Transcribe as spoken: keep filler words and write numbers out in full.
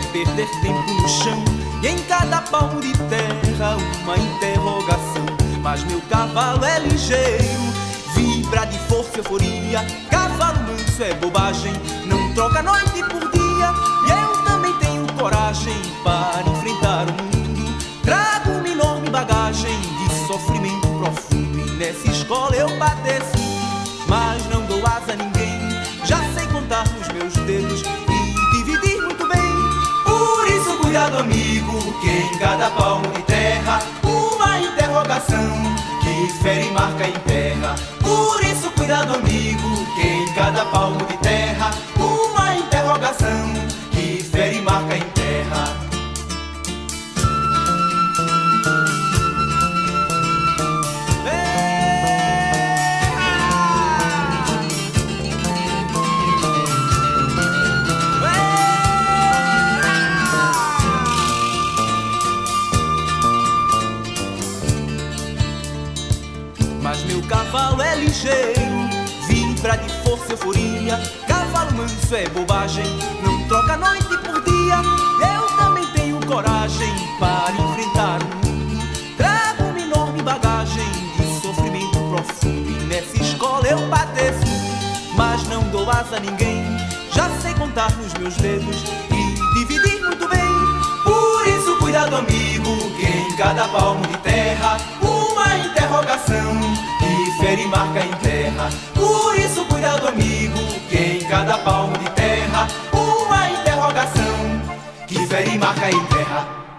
perder tempo no chão e em cada palmo de terra uma interrogação. Mas meu cavalo é ligeiro, vibra de força e euforia. Cavalo manso é bobagem, não troca noite por dia. E eu também tenho coragem para enfrentar o mundo. Trago uma enorme bagagem de sofrimento profundo. E nessa escola eu padeço, mas não dou asa a ninguém. Já sei contar nos meus dedos e dividir muito bem. Por isso cuidado, amigo, que em cada palmo de terra uma interrogação que fere, marca e enterra. Por isso cuidado, amigo, que em cada palmo de terra uma interrogação que fere, marca e enterra. Mas meu cavalo é ligeiro, vibra de força e euforia. Cavalo manso é bobagem, não troca noite por dia. Eu também tenho coragem para enfrentar o mundo. Trago uma enorme bagagem de sofrimento profundo. E nessa escola eu padeço, mas não dou asa a ninguém. Já sei contar nos meus dedos e dividir muito bem. Por isso cuidado, amigo, que em cada palmo de terra uma interrogação que fere, marca e enterra. Por isso cuidado, amigo, que em cada palmo de terra uma interrogação que fere, marca e enterra.